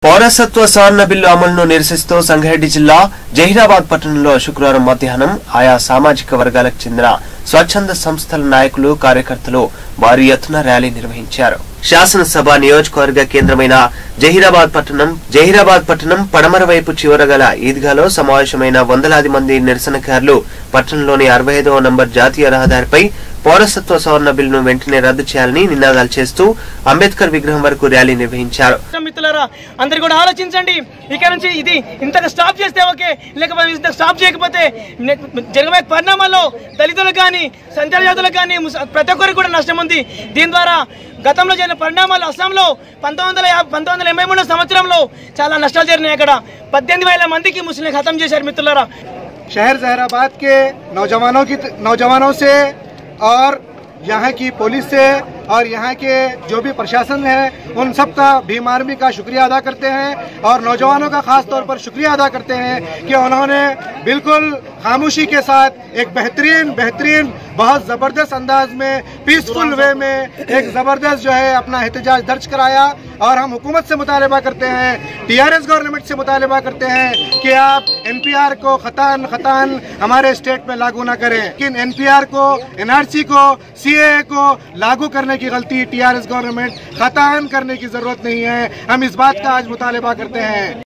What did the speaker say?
పౌరసత్వ సవరణ బిల్లు అమలును నిరసిస్తూ సంగారెడ్డి జిల్లా జహీరాబాద్ పట్టణంలో శుక్రవారం మధ్యాహ్నం ఆయా సామాజిక వర్గాలకు చెందిన స్వచ్ఛంద సంస్థల నాయకులు కార్యకర్తలు భారీ ఎత్తున ర్యాలీ నిర్వహించారు. శాసనసభ నియోజకవర్గ కేంద్రమైన జహీరాబాద్ పట్టణం పడమర వైపు చివరగల ఈద్గాలో సమావేశమైన వందలాది మంది నిరసనకారులు పట్టణంలోని 65వ నంబర్ జాతీయ రహదారిపై పౌరసత్వ సవరణ బిల్లును వెంటనే రద్దు చేయాలని నినాదాలు చేస్తూ అంబేద్కర్ విగ్రహం వరకు ర్యాలీ నిర్వహించారు. మిత్రులారా, అందరూ కూడా ఆలోచించండి. ఇక నుంచి ఇది ఇంతగా స్టాప్ చేస్తే ఓకే, లేకపోతే ఇంత స్టాప్ చేయకపోతే జరగబోయే పరిణామాల్లో దళితులకు కానీ సంచార జాతులకు కానీ ప్రతి ఒక్కరికి కూడా నష్టం ఉంది. దీని ద్వారా గతంలో జరిగిన పరిణామాలు అస్సాంలో 1983 సంవత్సరంలో చాలా నష్టాలు జరిగినాయి. అక్కడ 18,000 మందికి ముస్లింలు ఖతం చేశారు. మిత్రులారా, शहर जहराबाद के नौजवानों से और यहाँ की पुलिस से और यहाँ के जो भी प्रशासन है उन सब का भीम आर्मी का शुक्रिया अदा करते हैं और नौजवानों का खास तौर पर शुक्रिया अदा करते हैं कि उन्होंने बिल्कुल खामोशी के साथ एक बेहतरीन बहुत ज़बरदस्त अंदाज में पीसफुल वे में एक ज़बरदस्त जो है अपना एहतजाज दर्ज कराया। और हम हुकूमत से मुतालबा करते हैं, TRS गवर्नमेंट से मुतालबा करते हैं कि आप NPR को खतान हमारे स्टेट में लागू ना करें, लेकिन NPR को, NRC को, CAA को लागू करने की गलती TRS गवर्नमेंट खतान करने की जरूरत नहीं है। हम इस बात का आज मुतालबा करते हैं।